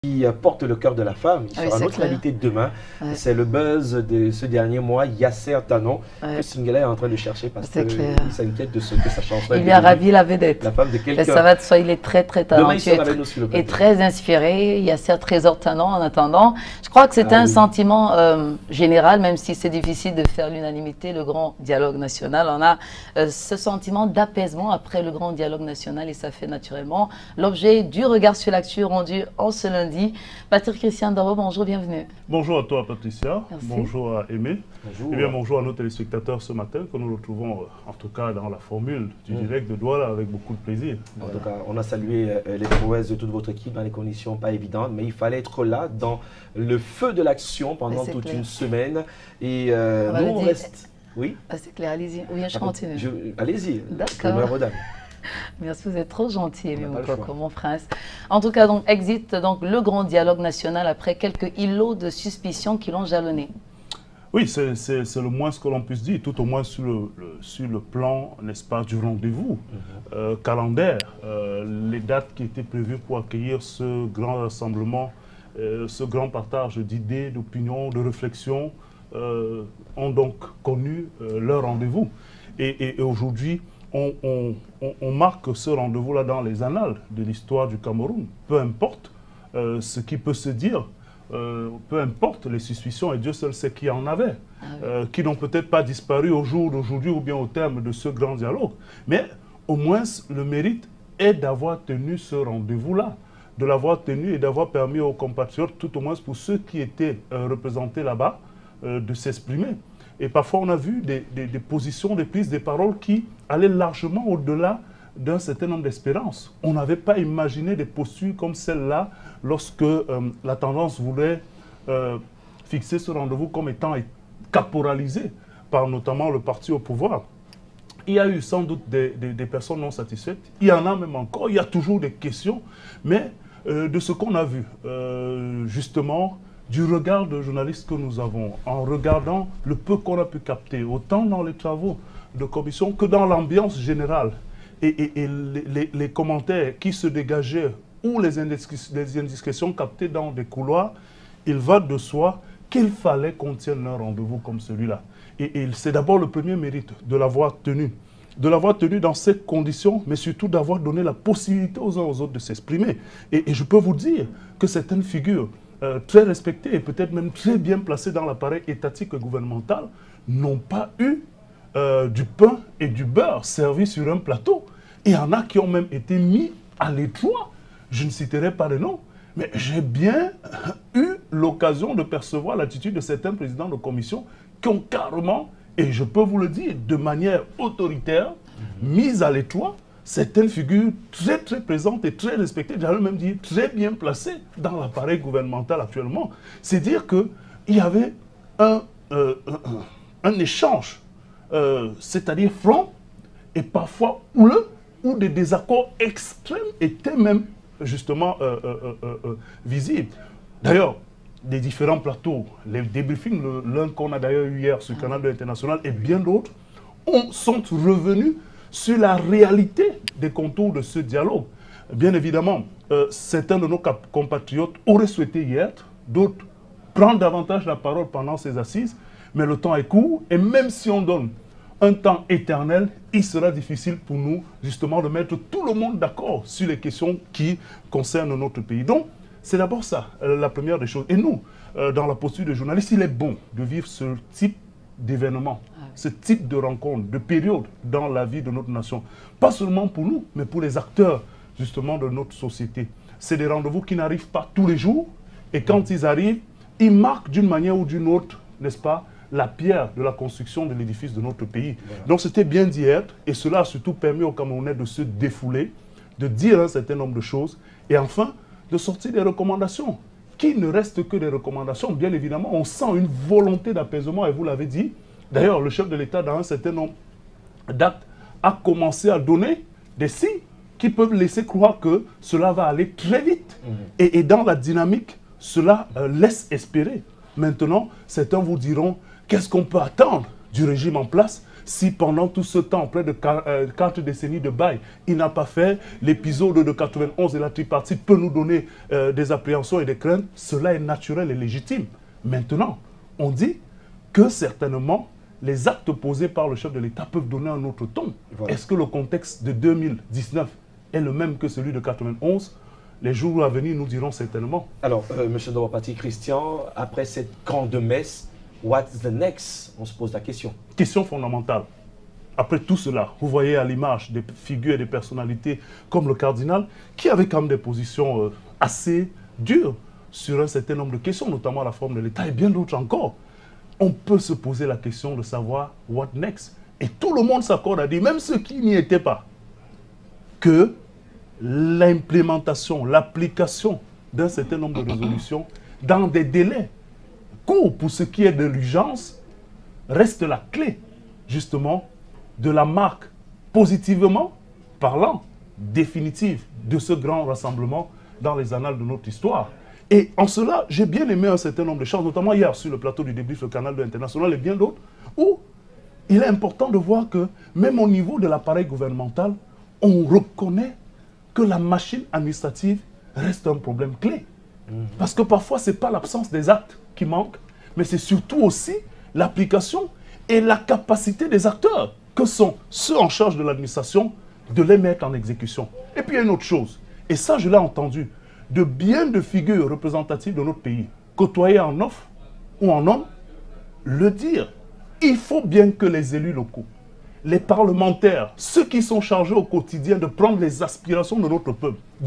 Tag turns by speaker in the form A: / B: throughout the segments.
A: qui porte le cœur de la femme. Il sera notre invité demain. Ouais. C'est le buzz de ce dernier mois, Yasser Tanon, que Singela est en train de chercher parce qu'il s'inquiète de ce que sa chanson.
B: Il lui a ravi la vedette.
A: La femme de quelqu'un.
B: Ça va de soi, il est très talentueux et très inspiré. Yasser Trésor Tanon en attendant. Je crois que c'est un sentiment général, même si c'est difficile de faire l'unanimité, le grand dialogue national. On a ce sentiment d'apaisement après le grand dialogue national et ça fait naturellement l'objet du regard sur l'actu rendu en ce lundi. Patrick Christian Dabo, bonjour, bienvenue.
C: Bonjour à toi Patricia,
B: merci.
C: Bonjour à Aimé, bonjour. Et bien bonjour à nos téléspectateurs ce matin que nous retrouvons en tout cas dans la formule du direct de Douala avec beaucoup de plaisir.
A: En tout cas, on a salué les prouesses de toute votre équipe dans les conditions pas évidentes, mais il fallait être là dans le feu de l'action pendant toute une semaine et nous on reste... Oui,
B: c'est clair, allez-y, oui, je continue.
A: Allez-y,
B: d'accord. Merci, vous êtes trop gentil, mon prince. En tout cas, donc, existe donc le grand dialogue national après quelques îlots de suspicion qui l'ont jalonné.
C: Oui, c'est le moins ce que l'on puisse dire, tout au moins sur le plan, n'est-ce pas, du rendez-vous calendaire. Les dates qui étaient prévues pour accueillir ce grand rassemblement, ce grand partage d'idées, d'opinions, de réflexions, ont donc connu leur rendez-vous. Et aujourd'hui, on marque ce rendez-vous-là dans les annales de l'histoire du Cameroun. Peu importe ce qui peut se dire, peu importe les suspicions, et Dieu seul sait qu'il y en avait, qui n'ont peut-être pas disparu au jour d'aujourd'hui ou bien au terme de ce grand dialogue. Mais au moins, le mérite est d'avoir tenu ce rendez-vous-là, de l'avoir tenu et d'avoir permis aux compatriotes, tout au moins pour ceux qui étaient représentés là-bas, de s'exprimer. Et parfois, on a vu des positions, des prises, des paroles qui allaient largement au-delà d'un certain nombre d'espérances. On n'avait pas imaginé des postures comme celle-là lorsque la tendance voulait fixer ce rendez-vous comme étant caporalisé par notamment le parti au pouvoir. Il y a eu sans doute des personnes non satisfaites. Il y en a même encore. Il y a toujours des questions. Mais de ce qu'on a vu, justement, du regard de journalistes que nous avons, en regardant le peu qu'on a pu capter, autant dans les travaux de commission que dans l'ambiance générale, et les commentaires qui se dégageaient ou les indiscrétions captées dans des couloirs, il va de soi qu'il fallait qu'on tienne un rendez-vous comme celui-là. Et c'est d'abord le premier mérite de l'avoir tenu. De l'avoir tenu dans ces conditions, mais surtout d'avoir donné la possibilité aux uns aux autres de s'exprimer. Et je peux vous dire que certaines figures très respectés et peut-être même très bien placés dans l'appareil étatique et gouvernemental n'ont pas eu du pain et du beurre servis sur un plateau. Il y en a qui ont même été mis à l'étroit. Je ne citerai pas de nom, mais j'ai bien eu l'occasion de percevoir l'attitude de certains présidents de commission qui ont carrément, et je peux vous le dire, de manière autoritaire, mis à l'étroit certaines figures très présentes et très respectées, j'allais même dire très bien placées dans l'appareil gouvernemental actuellement. C'est dire qu'il y avait un échange, c'est-à-dire franc et parfois houleux, où des désaccords extrêmes étaient même justement visibles. D'ailleurs, des différents plateaux, les débriefings, l'un qu'on a d'ailleurs eu hier sur Canal 2 International et bien d'autres, sont revenus sur la réalité des contours de ce dialogue. Bien évidemment, certains de nos compatriotes auraient souhaité y être, d'autres prendre davantage la parole pendant ces assises, mais le temps est court, et même si on donne un temps éternel, il sera difficile pour nous, justement, de mettre tout le monde d'accord sur les questions qui concernent notre pays. Donc, c'est d'abord ça, la première des choses. Et nous, dans la posture de journaliste, il est bon de vivre ce type d'événements, ce type de rencontres, de périodes dans la vie de notre nation. Pas seulement pour nous, mais pour les acteurs, justement, de notre société. C'est des rendez-vous qui n'arrivent pas tous les jours, et quand ils arrivent, ils marquent d'une manière ou d'une autre, n'est-ce pas, la pierre de la construction de l'édifice de notre pays. Voilà. Donc c'était bien d'y être, et cela a surtout permis aux Camerounais de se défouler, de dire un certain nombre de choses, et enfin, de sortir des recommandations, qui ne restent que des recommandations. Bien évidemment, on sent une volonté d'apaisement, et vous l'avez dit. D'ailleurs, le chef de l'État, dans un certain nombre d'actes, a commencé à donner des signes qui peuvent laisser croire que cela va aller très vite. Et dans la dynamique, cela laisse espérer. Maintenant, certains vous diront, qu'est-ce qu'on peut attendre du régime en place? si pendant tout ce temps, près de 4 décennies de bail, il n'a pas fait l'épisode de 91 et la tripartite peut nous donner des appréhensions et des craintes, cela est naturel et légitime. Maintenant, on dit que certainement, les actes posés par le chef de l'État peuvent donner un autre ton. Voilà. Est-ce que le contexte de 2019 est le même que celui de 91? Les jours à venir nous diront certainement.
A: Alors, M. Ndobopati Christian, après cette grande messe, what's the next? On se pose la question.
C: Question fondamentale. Après tout cela, vous voyez à l'image des figures et des personnalités comme le cardinal, qui avait quand même des positions assez dures sur un certain nombre de questions, notamment la forme de l'État et bien d'autres encore. On peut se poser la question de savoir what next. Et tout le monde s'accorde à dire, même ceux qui n'y étaient pas, que l'implémentation, l'application d'un certain nombre de résolutions dans des délais courts pour ce qui est de l'urgence reste la clé, justement, de la marque, positivement parlant, définitive de ce grand rassemblement dans les annales de notre histoire. Et en cela, j'ai bien aimé un certain nombre de choses, notamment hier sur le plateau du débrief, le canal de l'International et bien d'autres, où il est important de voir que même au niveau de l'appareil gouvernemental, on reconnaît que la machine administrative reste un problème clé. Parce que parfois, ce n'est pas l'absence des actes qui manque, mais c'est surtout aussi l'application et la capacité des acteurs, que sont ceux en charge de l'administration, de les mettre en exécution. Et puis il y a une autre chose, et ça je l'ai entendu, de bien de figures représentatives de notre pays, côtoyées en off ou en homme, le dire. Il faut bien que les élus locaux, les parlementaires, ceux qui sont chargés au quotidien de prendre les aspirations de notre peuple, de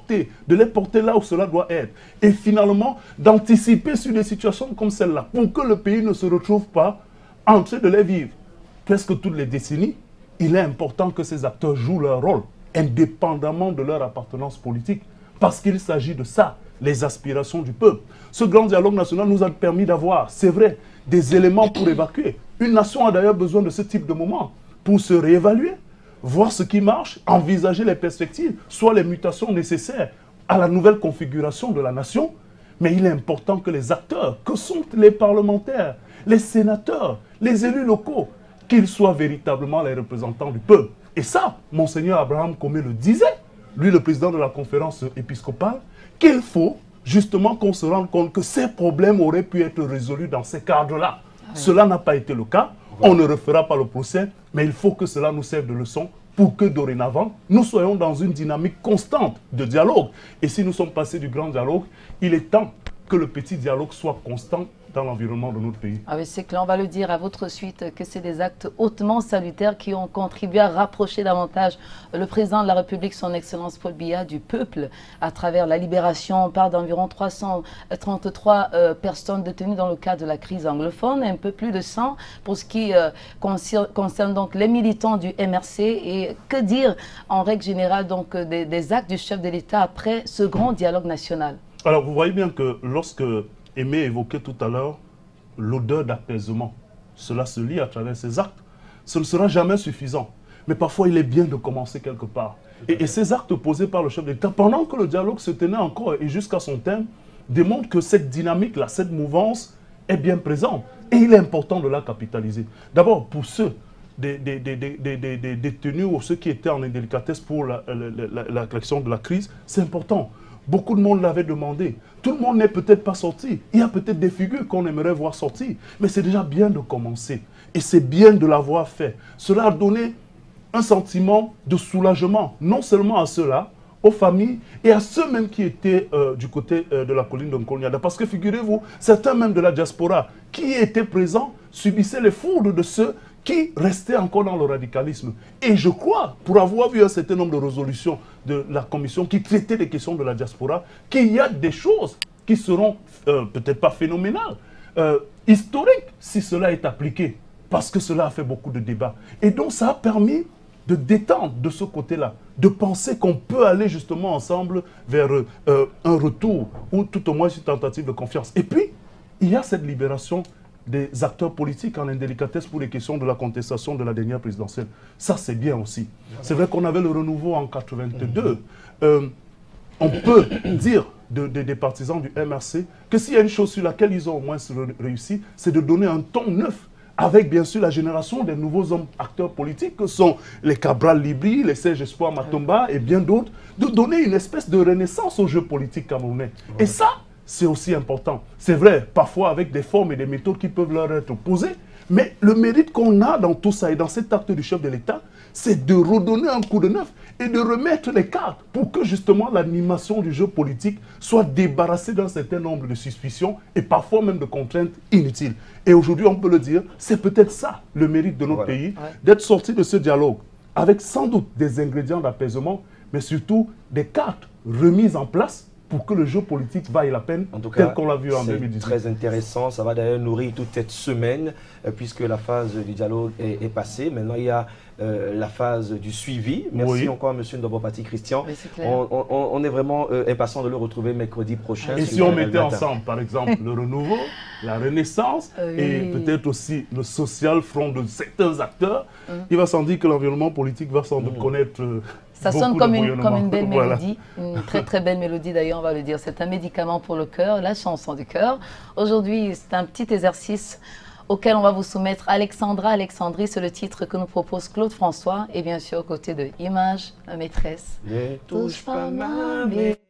C: les porter là où cela doit être, et finalement d'anticiper sur des situations comme celle-là, pour que le pays ne se retrouve pas en train de les vivre. Presque toutes les décennies, il est important que ces acteurs jouent leur rôle, indépendamment de leur appartenance politique, parce qu'il s'agit de ça, les aspirations du peuple. Ce grand dialogue national nous a permis d'avoir, c'est vrai, des éléments pour évacuer. Une nation a d'ailleurs besoin de ce type de moment pour se réévaluer, voir ce qui marche, envisager les perspectives, soit les mutations nécessaires à la nouvelle configuration de la nation. Mais il est important que les acteurs, que sont les parlementaires, les sénateurs, les élus locaux, qu'ils soient véritablement les représentants du peuple. Et ça, Monseigneur Abraham Comé le disait, lui le président de la conférence épiscopale, qu'il faut justement qu'on se rende compte que ces problèmes auraient pu être résolus dans ces cadres-là. Oui. Cela n'a pas été le cas. Voilà. On ne refera pas le procès, mais il faut que cela nous serve de leçon pour que dorénavant, nous soyons dans une dynamique constante de dialogue. Et si nous sommes passés du grand dialogue, il est temps que le petit dialogue soit constant dans l'environnement de notre pays.
B: Ah oui, c'est clair, on va le dire à votre suite que c'est des actes hautement salutaires qui ont contribué à rapprocher davantage le président de la République, son Excellence Paul Biya, du peuple à travers la libération. On parle d'environ 333 personnes détenues dans le cadre de la crise anglophone, un peu plus de 100 pour ce qui concerne donc les militants du MRC. Et que dire en règle générale donc des actes du chef de l'État après ce grand dialogue national?
C: Alors vous voyez bien que lorsque Aimé évoquait tout à l'heure l'odeur d'apaisement. Cela se lit à travers ces actes. Ce ne sera jamais suffisant. Mais parfois, il est bien de commencer quelque part. Et ces actes posés par le chef d'État, pendant que le dialogue se tenait encore et jusqu'à son terme, démontrent que cette dynamique-là, cette mouvance est bien présente. Et il est important de la capitaliser. D'abord, pour ceux des détenus ou ceux qui étaient en indélicatesse pour la question de la crise, c'est important. Beaucoup de monde l'avait demandé. Tout le monde n'est peut-être pas sorti. Il y a peut-être des figures qu'on aimerait voir sortir. Mais c'est déjà bien de commencer. Et c'est bien de l'avoir fait. Cela a donné un sentiment de soulagement, non seulement à ceux-là, aux familles et à ceux même qui étaient du côté de la colline de Nkonyada. Parce que figurez-vous, certains même de la diaspora qui étaient présents subissaient les foudres de ceux qui restaient encore dans le radicalisme. Et je crois, pour avoir vu un certain nombre de résolutions de la commission qui traitaient des questions de la diaspora, qu'il y a des choses qui seront peut-être pas phénoménales, historiques, si cela est appliqué, parce que cela a fait beaucoup de débats. Et donc ça a permis de détendre de ce côté-là, de penser qu'on peut aller justement ensemble vers un retour, ou tout au moins une tentative de confiance. Et puis, il y a cette libération des acteurs politiques en indélicatesse pour les questions de la contestation de la dernière présidentielle. Ça, c'est bien aussi. C'est vrai qu'on avait le renouveau en 82. On peut dire des partisans du MRC que s'il y a une chose sur laquelle ils ont au moins réussi, c'est de donner un ton neuf avec bien sûr la génération des nouveaux hommes acteurs politiques que sont les Cabral Libri, les Serge Espoir Matomba et bien d'autres, de donner une espèce de renaissance au jeu politique camerounais. Et ça, c'est aussi important. C'est vrai, parfois avec des formes et des méthodes qui peuvent leur être opposées, mais le mérite qu'on a dans tout ça et dans cet acte du chef de l'État, c'est de redonner un coup de neuf et de remettre les cartes pour que justement l'animation du jeu politique soit débarrassée d'un certain nombre de suspicions et parfois même de contraintes inutiles. Et aujourd'hui, on peut le dire, c'est peut-être ça le mérite de notre pays, d'être sorti de ce dialogue avec sans doute des ingrédients d'apaisement, mais surtout des cartes remises en place pour que le jeu politique vaille la peine, en tout cas, tel qu'on l'a vu en 2018.
A: C'est très intéressant. Ça va d'ailleurs nourrir toute cette semaine, puisque la phase du dialogue est passée. Maintenant, il y a la phase du suivi. Merci encore à M. Ndobopati Christian. On est vraiment impatient de le retrouver mercredi prochain.
C: Et si on mettait ensemble, par exemple, le renouveau, la renaissance et peut-être aussi le social front de certains acteurs, il va sans dire que l'environnement politique va sans doute connaître...
B: Ça sonne comme une belle mélodie, une très très belle mélodie d'ailleurs, on va le dire. C'est un médicament pour le cœur, la chanson du cœur. Aujourd'hui, c'est un petit exercice auquel on va vous soumettre Alexandra, Alexandrie, c'est le titre que nous propose Claude François. Et bien sûr, aux côtés de Image, la maîtresse.
A: Ne touche pas ma maîtresse.